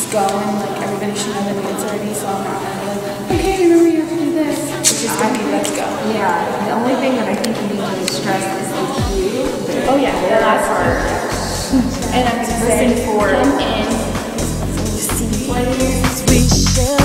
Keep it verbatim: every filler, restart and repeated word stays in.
just go and like everybody should know the notes already, so I'm not gonna be like, okay, remember you have to do this. It's just gonna be let's go. Yeah, the only thing that I think you need to stress is the cue. Oh yeah, the last part. And I'm gonna say for come in, scene players. We share